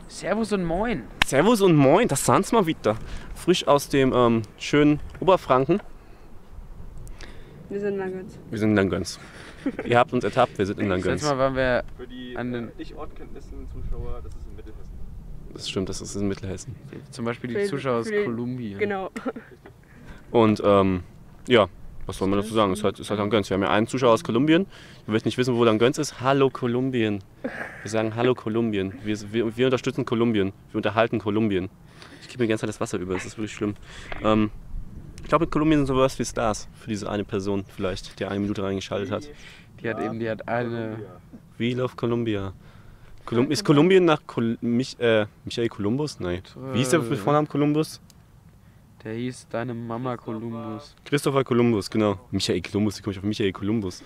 Servus und Moin. Servus und Moin, das sind's mal wieder. Frisch aus dem schönen Oberfranken. Wir sind in Langgöns. Wir sind in Langgöns. Ihr habt uns ertappt, wir sind in Langgöns. Letztes Mal waren wir Für die an den, nicht ortkenntnissen Zuschauer, das ist in Mittelhessen. Das stimmt, das ist in Mittelhessen. zum Beispiel die Zuschauer aus Kolumbien. Genau. Und ja, was soll man dazu sagen? Es ist halt Langgöns. Wir haben ja einen Zuschauer aus Kolumbien. Wir möchten nicht wissen, wo Langgöns ist. Hallo Kolumbien. Wir sagen Hallo Kolumbien. Wir unterstützen Kolumbien. Wir unterhalten Kolumbien. Ich gebe mir die ganze Zeit das Wasser über, das ist wirklich schlimm. Ich glaube, in Kolumbien sind sowas wie Stars für diese eine Person vielleicht, die eine Minute reingeschaltet hat. Die hat eine... We love Colombia. Ist Kolumbien nach Michael Kolumbus? Nein. Wie hieß der mit Vornamen Kolumbus? Der hieß Deine Mama Kolumbus. Christopher Kolumbus, genau. Michael Kolumbus, wie komme ich auf Michael Kolumbus?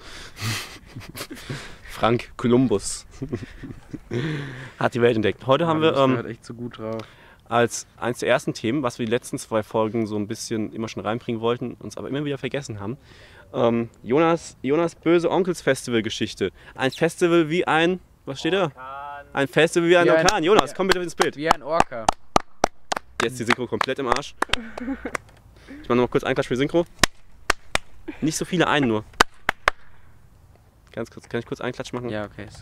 Frank Kolumbus. Hat die Welt entdeckt. Heute haben wir halt echt so gut drauf. als eines der ersten Themen, was wir die letzten 2 Folgen so ein bisschen immer schon reinbringen wollten, uns aber immer wieder vergessen haben. Jonas böse Onkels Festival Geschichte. Ein Festival wie ein, was steht da? Ein Festival wie ein Orkan. Jonas, komm bitte ins Bild. Wie ein Orca. Jetzt die Synchro komplett im Arsch. Ich mache noch mal kurz einen Klatsch für Synchro. Nicht so viele einen nur. Ganz kurz, kann ich kurz einen Klatsch machen? Ja, okay.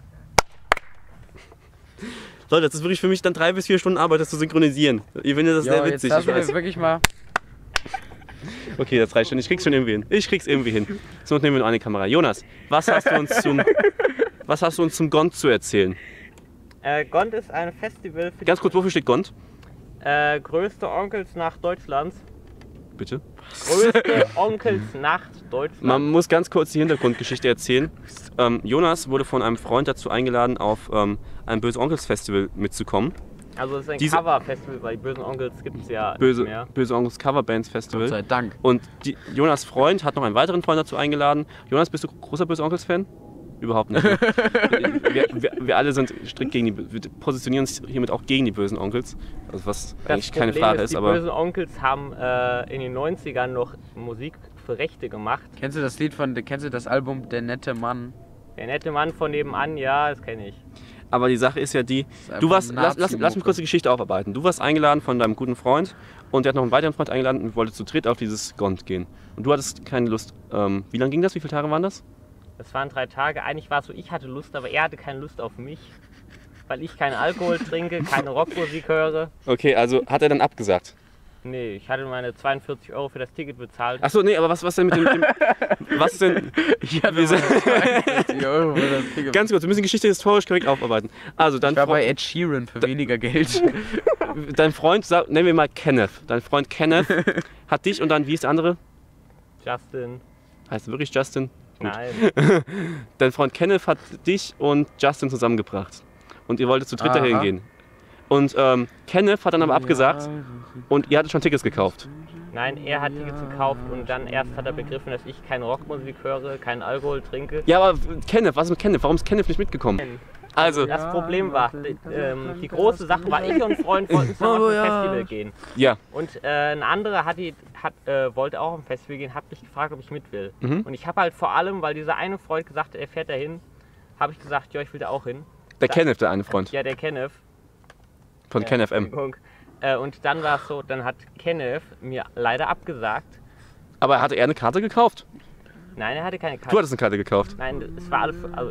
Leute, das ist wirklich für mich dann 3 bis 4 Stunden Arbeit, das zu synchronisieren. Ihr findet das sehr witzig. Jetzt lassen wir wirklich mal... Okay, das reicht schon. Ich krieg's schon irgendwie hin. Ich krieg's irgendwie hin. So, nehmen wir nur eine Kamera. Jonas, was hast du uns zum Gond zu erzählen? Gond ist ein Festival für Ganz kurz, wofür steht Gond? die größte Onkelsnacht Deutschlands. Bitte? Größte Onkelsnacht Deutschlands. Man muss ganz kurz die Hintergrundgeschichte erzählen. Jonas wurde von einem Freund dazu eingeladen, auf ein Böse Onkels Festival mitzukommen. Also es ist ein Cover-Festival, weil die bösen Onkels gibt es ja nicht mehr. Böse Onkels Coverbands Festival. Gott sei Dank. Und Jonas Freund hat noch einen weiteren Freund dazu eingeladen. Jonas, bist du großer Böse Onkels Fan? Überhaupt nicht. wir alle sind strikt gegen wir positionieren uns hiermit auch gegen die bösen Onkels. Also was eigentlich keine Frage ist, aber... Die bösen Onkels haben in den 90ern noch Musik für Rechte gemacht. Kennst du das Album Der nette Mann? Der nette Mann von nebenan, ja, das kenne ich. Aber die Sache ist ja die, lass mich kurz die Geschichte aufarbeiten. Du warst eingeladen von deinem guten Freund und der hat noch einen weiteren Freund eingeladen und wollte zu dritt auf dieses Gond gehen. Und du hattest keine Lust. Wie lange ging das? Wie viele Tage waren das? Das waren 3 Tage. Eigentlich war es so, ich hatte Lust, aber er hatte keine Lust auf mich. Weil ich keinen Alkohol trinke, keine Rockmusik höre. Okay, also hat er dann abgesagt? Nee, ich hatte meine 42 € für das Ticket bezahlt. Achso, nee, aber was denn mit dem was ist denn... Ich hatte 42 € für das Ticket. Ganz kurz, wir müssen die Geschichte historisch korrekt aufarbeiten. Also, Ich war bei Ed Sheeran für weniger Geld. Dein Freund, nennen wir mal Kenneth. Dein Freund Kenneth hat dich und dann, wie ist der andere? Justin. Heißt er wirklich Justin? Gut. Nein. Dein Freund Kenneth hat dich und Justin zusammengebracht. Und ihr wolltet zu dritt dahin gehen. Und Kenneth hat dann aber abgesagt und ihr hattet schon Tickets gekauft. Nein, er hat Tickets gekauft und dann erst hat er begriffen, dass ich keine Rockmusik höre, keinen Alkohol trinke. Ja, aber Kenneth, was ist mit Kenneth? Warum ist Kenneth nicht mitgekommen? Also, Das Problem war, die große Sache war, ich und ein Freund wollten zusammen auf ein Festival gehen. ja. Und ein anderer wollte auch auf ein Festival gehen, hat mich gefragt, ob ich mit will. Und ich habe halt vor allem, weil dieser eine Freund gesagt hat, er fährt dahin, habe ich gesagt, ja, ich will da auch hin. Kenneth, der eine Freund. Ja, der Kenneth. Von Kenneth M. Und dann war es so, dann hat Kenneth mir leider abgesagt. Aber hatte er eine Karte gekauft? Nein, er hatte keine Karte. Du hattest eine Karte gekauft. Nein, es war alles, also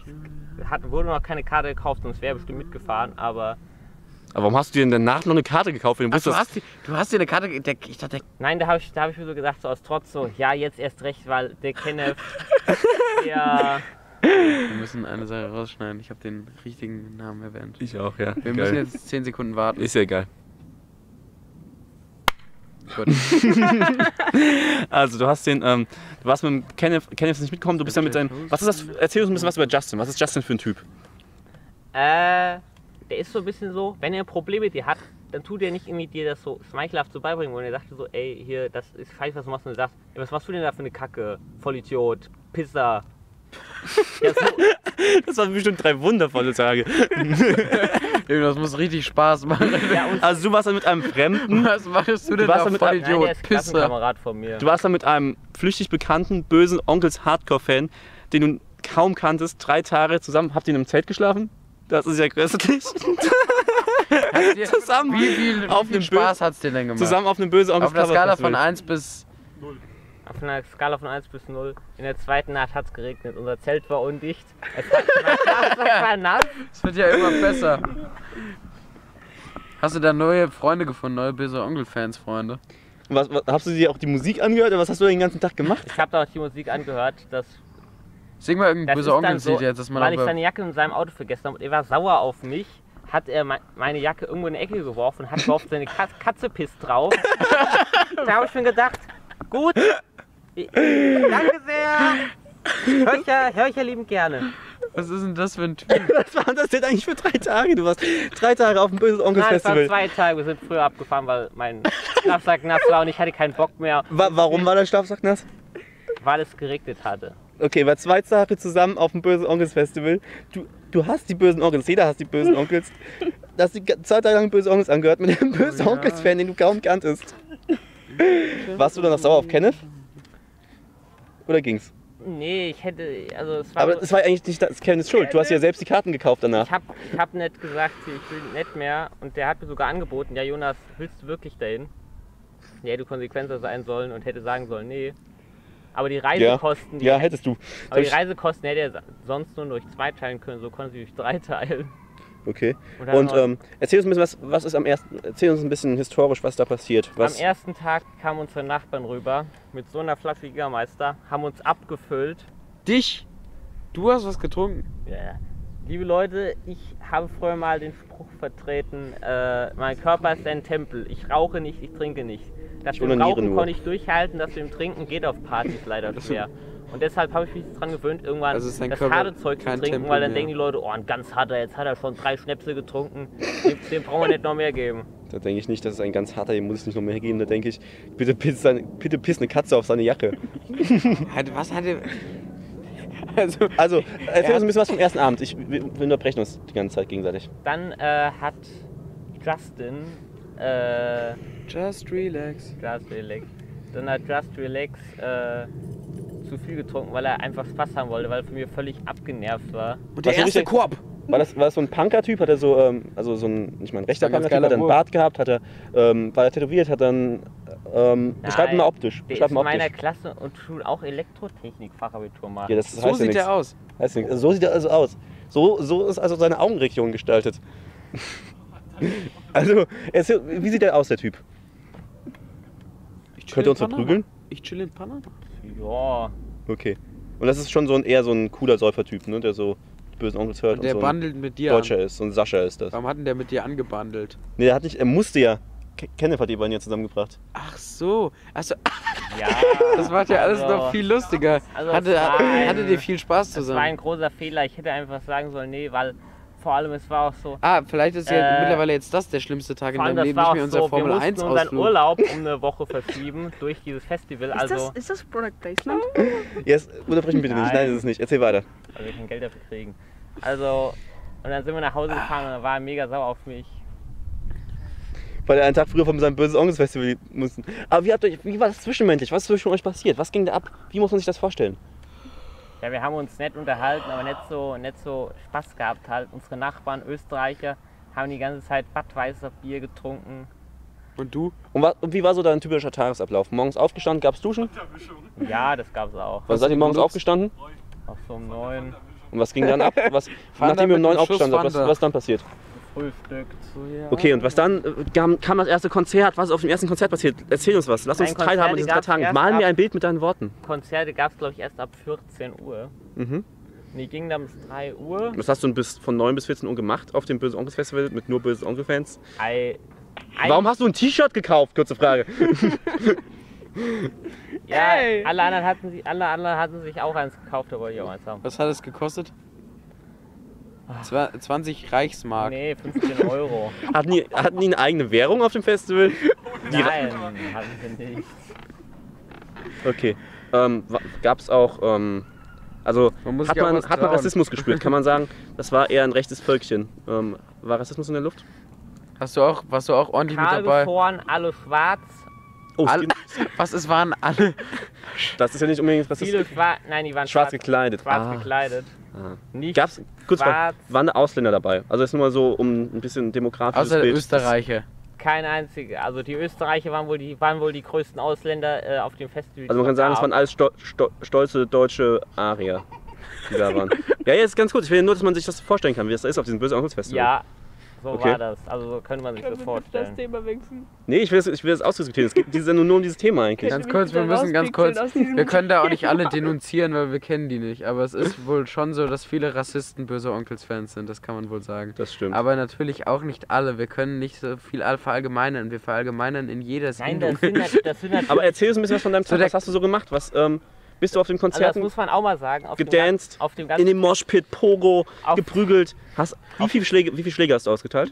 wurde noch keine Karte gekauft, sonst wäre er bestimmt mitgefahren, aber... Aber warum hast du dir denn danach noch eine Karte gekauft? Wenn du Du hast dir eine Karte... Ich dachte, Nein, da hab ich mir so gesagt, so aus Trotz, so, ja, jetzt erst recht, weil der Kenneth, der... wir müssen eine Sache rausschneiden. Ich habe den richtigen Namen erwähnt. Ich auch, ja. Wir müssen jetzt 10 Sekunden warten. Ist ja egal. Gut. Also du hast den, du warst mit dem Kenneth ist nicht mitgekommen, du bist ja mit seinem, was ist das, erzähl uns ein bisschen was über Justin, was ist Justin für ein Typ? Der ist so ein bisschen so, wenn er ein Problem mit dir hat, dann tut er nicht irgendwie dir das so schmeichelhaft so beibringen, und er sagt so, ey, hier, das ist falsch, was du machst, und du sagst, ey, was machst du denn da für eine Kacke, Vollidiot, Pisser. Ja, so. Das waren bestimmt 3 wundervolle Tage. Das muss richtig Spaß machen. Ja, Also du warst dann mit einem Fremden. Was machst du denn warst da, mit Vollidiot, Nein, der ist Pisser? Klassenkamerad von mir. Du warst dann mit einem flüchtig bekannten, bösen Onkels Hardcore-Fan, den du kaum kanntest, 3 Tage zusammen. Habt ihr in einem Zelt geschlafen? Das ist ja köstlich. Zusammen Wie viel auf einem Spaß hat's dir denn gemacht? Zusammen auf einem böse Onkels Auf einer Skala Coverfestival. von 1 bis... Auf einer Skala von 1 bis 0. In der zweiten Nacht hat es geregnet. Unser Zelt war undicht. Es war nass. Es wird ja immer besser. Hast du da neue Freunde gefunden, neue böse Onkel-Fans, Freunde? Was, hast du dir auch die Musik angehört oder was hast du den ganzen Tag gemacht? Ich habe da auch die Musik angehört, dass Sing mal irgendein das böse ist dann Onkel-Lied so, jetzt, dass man weil ich auch... seine Jacke in seinem Auto vergessen habe und er war sauer auf mich, hat er meine Jacke irgendwo in die Ecke geworfen und hat auf seine Katze pisst drauf. Da habe ich mir gedacht, gut, danke sehr, hör ich ja liebend gerne. Was ist denn das für ein Typ? Was waren das denn eigentlich für 3 Tage? Du warst 3 Tage auf dem böse Onkels Nein, es waren Festival. 2 Tage, wir sind früher abgefahren, weil mein Schlafsack nass war und ich hatte keinen Bock mehr, Warum war der Schlafsack nass? weil es geregnet hatte. Okay, war 2 Tage zusammen auf dem böse Onkels Festival. Du hast die bösen Onkels, jeder hasst die bösen Onkels. Du hast die 2 Tage lang böse Onkels angehört mit dem bösen Onkels-Fan, den du kaum kanntest. Warst du dann noch sauer auf Kenneth? Oder ging's? Nee, ich hätte, also es war... Aber es war eigentlich nicht Kenneths Schuld. Du hast ja selbst die Karten gekauft danach. Ich hab nicht gesagt, ich will nicht mehr und der hat mir sogar angeboten, ja Jonas, willst du wirklich dahin? Der hätte konsequenter sein sollen und hätte sagen sollen, nee. Aber die Reisekosten, Ja, hättest du. aber die Reisekosten hätte er sonst nur durch 2 teilen können, so konnte sie durch 3 teilen. Okay. Und dann Und erzähl uns ein bisschen, was ist erzähl uns ein bisschen historisch, was da passiert. Am ersten Tag kamen unsere Nachbarn rüber mit so einer Flasche Jägermeister, haben uns abgefüllt. Dich? Du hast was getrunken? Ja. Liebe Leute, ich habe früher mal den Spruch vertreten, mein Körper ist ein Tempel, ich rauche nicht, ich trinke nicht. Das mit dem onaniere Rauchen nur. konnte ich durchhalten, das mit dem Trinken geht auf Partys leider schwer. Und deshalb habe ich mich dran gewöhnt, irgendwann Also ist dein das Körper harte Zeug zu kein trinken, Tempel weil dann mehr. denken die Leute, oh ein ganz harter, jetzt hat er schon 3 Schnäpse getrunken, dem brauchen wir nicht noch mehr geben. Da denke ich nicht, das ist ein ganz harter, dem muss es nicht noch mehr geben. Da denke ich, bitte piss eine Katze auf seine Jacke. Was hatte... Also, erzähl uns ein bisschen was vom ersten Abend. Wir unterbrechen uns die ganze Zeit gegenseitig. Dann hat Justin, Just relax. Dann hat Just Relax zu viel getrunken, weil er einfach Spaß haben wollte, weil er von mir völlig abgenervt war. Und der Was erste richtig- Korb! War das so ein Punker-Typ? Hat er so, also so ein, nicht mal ein rechter ein ganz Punker-Typ, hat er einen geiler Bart gehabt, war er tätowiert, hat dann, beschreib ihn mal optisch. Der Beschreib ist mal in meiner optisch. Klasse und tut auch Elektrotechnik-Fachabitur machen. Ja, das So heißt ja sieht nichts. der aus. Heißt nichts. Also so sieht er also aus. So ist also seine Augenregion gestaltet. Also, wie sieht der aus, der Typ? Könnt ihr uns verprügeln? Ich chill in Panama. Ja, Okay. Und das ist schon eher so ein cooler Säufertyp, ne? Der so die bösen Onkels hört Und der so ein bandelt mit dir Deutscher an. ist. So ein Sascha ist das. Warum hat denn der mit dir angebandelt? Nee, der hat nicht, er musste ja. Kenneth hat die beiden ja zusammengebracht. Ach so. Achso, ja. das macht ja alles also- noch viel lustiger. Also Hattet ihr viel Spaß Das war zusammen? ein großer Fehler. Ich hätte einfach sagen sollen, nee, weil vor allem es war auch so. Ah, vielleicht ist ja Äh, mittlerweile jetzt das der schlimmste Tag in Vor allem deinem das Leben, war nicht auch mehr unser so, wir Formel mussten 1 unseren Ausflug. Urlaub um eine Woche verschieben durch dieses Festival. Also Ist das Product Placement? Jetzt unterbrechen bitte nicht. Nein. Nein, das ist es nicht. Erzähl weiter. wir kein Geld dafür kriegen. Also, und dann sind wir nach Hause gefahren und er war mega sauer auf mich. Weil er einen Tag früher von seinem bösen Onkels Festival mussten. Aber wie war das zwischenmenschlich? Was ist zwischen euch passiert? Was ging da ab? Wie muss man sich das vorstellen? Ja, wir haben uns nett unterhalten, aber nicht so Spaß gehabt halt. Unsere Nachbarn, Österreicher, haben die ganze Zeit Budweiser Bier getrunken. Und du? Und wie war so dein typischer Tagesablauf? Morgens aufgestanden, gab's Duschen? Ja, das gab's auch. Wann seid ihr morgens benutzt? aufgestanden? Auch so um 9 Und was ging dann ab? Fanta Nachdem ihr um mit 9 einem Schuss aufgestanden seid, Fanta. was dann passiert? gefrühstückt. Okay, und was dann? Kam das erste Konzert? Was ist auf dem ersten Konzert passiert? Erzähl uns was. Lass uns Ein teilhaben an Konzert diesen 3 gab's Tagen. erst Mal ab- mir ein Bild mit deinen Worten. Konzerte gab es, glaube ich, erst ab 14 Uhr. Mhm. Und die gingen dann bis 3 Uhr. Was hast du von 9 bis 14 Uhr gemacht auf dem Böse Onkels Festival mit nur bösen Onkel-Fans? Warum hast du ein T-Shirt gekauft? Kurze Frage. Ja, alle anderen hatten sich auch eins gekauft, da wollte ich auch eins haben. Was hat es gekostet? 20 Reichsmark. Nee, 15 Euro. Hatten die eine eigene Währung auf dem Festival? Nein, hatten sie nicht. Okay. Gab es auch, also Man muss hat sich auch man was trauen. Rassismus gespürt? Kann man sagen, das war eher ein rechtes Völkchen. War Rassismus in der Luft? Warst du auch ordentlich mit Kahl dabei? gefroren, alle schwarz. Oh, Alle, waren alle? das ist ja nicht unbedingt Viele rassistisch. schwarz. Nein, die waren Schwarz gekleidet. Schwarz gekleidet. Nicht Gab's, kurz, schwarz, waren Ausländer dabei? Also jetzt nur mal so, um ein bisschen demografisches Außer der Bild. Österreicher. kein einziger. Also die Österreicher waren wohl die größten Ausländer auf dem Festival. Also man kann sagen, es waren alles stolze deutsche Arier, die da waren. Ja, jetzt ganz kurz, ich will nur, dass man sich das vorstellen kann, wie das da ist auf diesem Böse Onkels Festival. Ja, so Okay. war das. Also so könnte man sich das vorstellen. Thema wechseln? Nee, ich will das ausdiskutieren. Es geht diese Sendung nur um dieses Thema eigentlich. Okay. Ganz kurz, wir müssen ganz kurz, wir können da auch nicht alle denunzieren, weil wir kennen die nicht. Aber es ist wohl schon so, dass viele Rassisten Böse Onkels-Fans sind, das kann man wohl sagen. Das stimmt. Aber natürlich auch nicht alle. Wir können nicht so viel verallgemeinern. Wir verallgemeinern in jeder Nein, Sendung. das sind halt Aber erzähl uns ein bisschen was von deinem So Tag. der- Was hast du so gemacht? Was, bist du auf den also das Konzerten muss man auch mal sagen. gedanced, Auf dem in ganzen dem Moshpit, Pogo, Auf- geprügelt? Wie viele Schläge hast du ausgeteilt?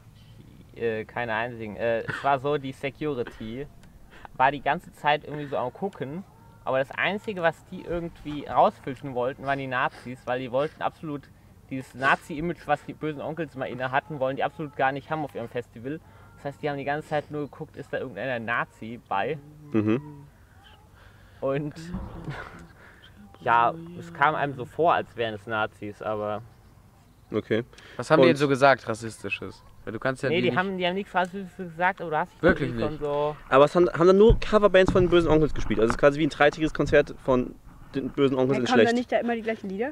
keine einzigen. Es war so, die Security war die ganze Zeit irgendwie so am Gucken, aber das Einzige, was die irgendwie rausfischen wollten, waren die Nazis, weil die wollten absolut dieses Nazi-Image, was die bösen Onkels mal inne hatten, wollen die absolut gar nicht haben auf ihrem Festival. Das heißt, die haben die ganze Zeit nur geguckt, ist da irgendeiner Nazi bei. Mhm. Und ja, es kam einem so vor, als wären es Nazis, aber Okay. Was haben die Und- denn so gesagt, Rassistisches? Weil du kannst ja nee, die nicht... haben nichts Rassistisches gesagt, aber du hast dich Wirklich irgendwie nicht. schon so... Aber es haben dann nur Coverbands von den Bösen Onkels gespielt. Also es ist quasi wie ein dreitägiges Konzert von den Bösen Onkels in Kommen da schlecht. nicht da immer die gleichen Lieder?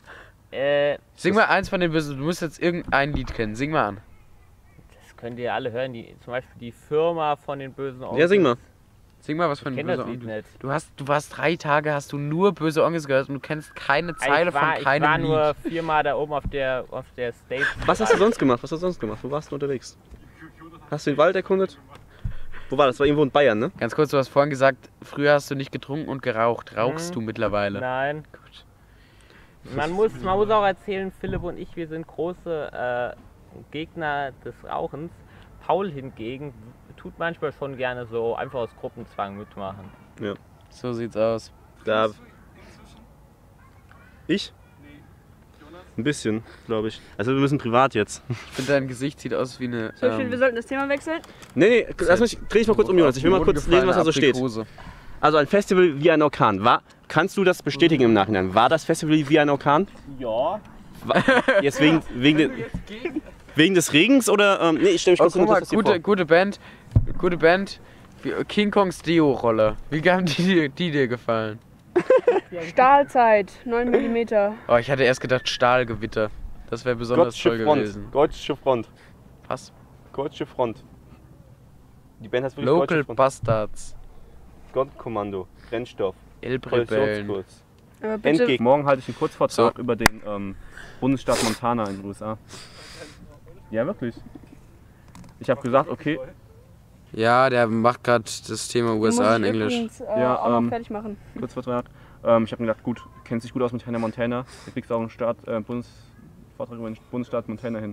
Sing mal eins von den Bösen, du musst jetzt irgendein Lied kennen. Sing mal an. Das könnt ihr alle hören, zum Beispiel die Firma von den bösen Onkels. Ja, sing mal. Sing mal was von Ich den kenn Böse das Lied Onkels. nicht. Du warst 3 Tage, hast du nur Böse Onkels gehört und du kennst keine Zeile von Ich keinem war Lied. nur 4-mal da oben auf der Stage. Was hast du sonst gemacht? Wo warst du unterwegs? Hast du den Wald erkundet? Wo war das? Das war irgendwo in Bayern, ne? Ganz kurz, du hast vorhin gesagt, früher hast du nicht getrunken und geraucht. Rauchst du mittlerweile? Nein. Man muss auch erzählen, Philipp und ich, wir sind große Gegner des Rauchens. Paul hingegen tut manchmal schon gerne so einfach aus Gruppenzwang mitmachen. Ja. So sieht's aus. Da. Ich? Ein bisschen, glaube ich. Also wir müssen privat jetzt. Ich finde, dein Gesicht sieht aus wie eine... So, ich finde, wir sollten das Thema wechseln. Nee, dreh dich mal kurz um, Jonas. Ich will mal kurz lesen, was da so steht. Aprikose. Also ein Festival wie ein Orkan. Kannst du das bestätigen im Nachhinein? War das Festival wie ein Orkan? Ja. Jetzt wegen des Regens oder? Nee, ich stelle mich Oh, kurz guck mal, das hier vor. gute Band. Wie King Kongs Dio-Rolle. Wie haben die dir gefallen? Stahlzeit, 9 mm. Oh, ich hatte erst gedacht Stahlgewitter. Das wäre besonders toll gewesen. Deutsche Front. Was? Deutsche Front. Die Band heißt wirklich Local Deutsche Front. Bastards. Gottkommando. Brennstoff. Elbrebellen. Koalitionskurs. Aber bitte, Entgegen. Morgen halte ich einen Kurzvortrag über den Bundesstaat Montana in den USA. Ja, wirklich. Ich habe gesagt, okay. Ja, der macht gerade das Thema USA in Englisch. Übrigens, Ja, auch noch fertig machen. Kurzvortrag. Ich habe mir gedacht, gut, kennst dich gut aus mit Hannah Montana. Da kriegst du auch einen Vortrag über den Bundesstaat Montana hin.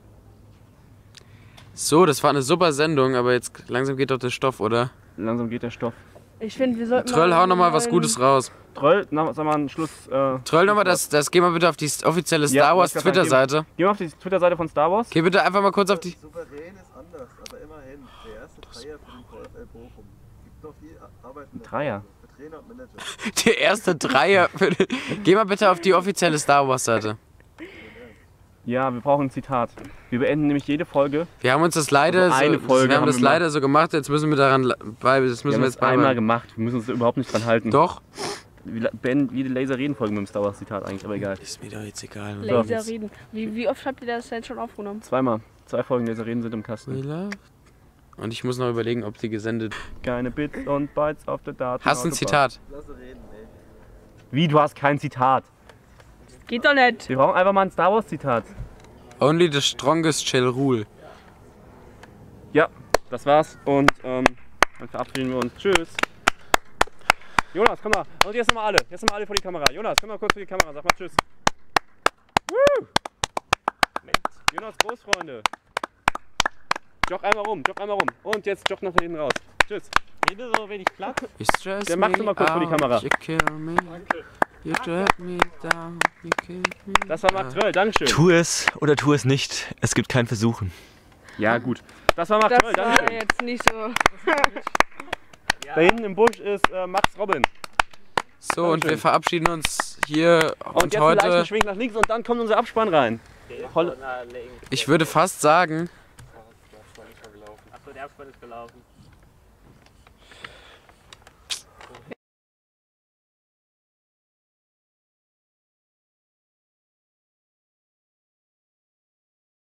So, das war eine super Sendung, aber jetzt langsam geht doch der Stoff, oder? Langsam geht der Stoff. Ich finde, wir sollten. Tröll, hau nochmal was einen Gutes raus. Troll, sag mal einen Schluss. Tröll nochmal geh mal bitte auf die offizielle Star Wars wollte ich grad Twitter-Seite. Geh mal auf die Twitter-Seite von Star Wars. Geh bitte einfach mal kurz auf die... Souverän ist anders, aber immerhin. Der erste Dreier für den VfL Bochum. Gibt noch viel Arbeit. Dreier? Für Trainer und Manager. Der erste Dreier. Geh mal bitte auf die offizielle Star Wars Seite. Ja, wir brauchen ein Zitat. Wir beenden nämlich jede Folge. Wir haben uns das leider Also eine Folge wir haben haben das wir mal- leider so gemacht, jetzt müssen wir daran das müssen wir jetzt einmal beibehalten. gemacht. Wir müssen uns da überhaupt nicht dran halten. Doch. Wir beenden jede Laser-Reden-Folge mit dem Star Wars-Zitat eigentlich, aber egal. Ist mir doch jetzt egal. Laser reden. Wie oft habt ihr das jetzt schon aufgenommen? Zweimal. 2 Folgen Laser-Reden sind im We Kasten. love. Und ich muss noch überlegen, ob die gesendet... Keine Bits und Bytes auf der Daten. Hast du ein Zitat? Lasse reden, ey. Wie, du hast kein Zitat? Geht doch nicht. Wir brauchen einfach mal ein Star Wars-Zitat. Only the strongest shall rule. Ja, das war's und dann verabschieden wir uns. Tschüss. Jonas, komm mal. Und jetzt nochmal alle. Jetzt nochmal alle vor die Kamera. Jonas, komm mal kurz vor die Kamera. Sag mal Tschüss. Woo! Jonas, Großfreunde. Jogg einmal rum. Und jetzt jogg nach hinten raus. Tschüss. Rede so wenig Platz. You stress Der macht me immer kurz vor die out, Kamera. You kill me. You drag me down. You kill me Das war Marc Tröll. Dankeschön. Tu es oder tu es nicht. Es gibt kein Versuchen. Ja, gut. Das war Marc Das Tröll. war Dankeschön. jetzt nicht so. Da hinten im Busch ist Max Robin. So, und Dankeschön. wir verabschieden uns hier Und jetzt einen leichten Schwing nach links und dann kommt unser Abspann rein. Ich würde fast sagen, Achso, der Abspann ist gelaufen.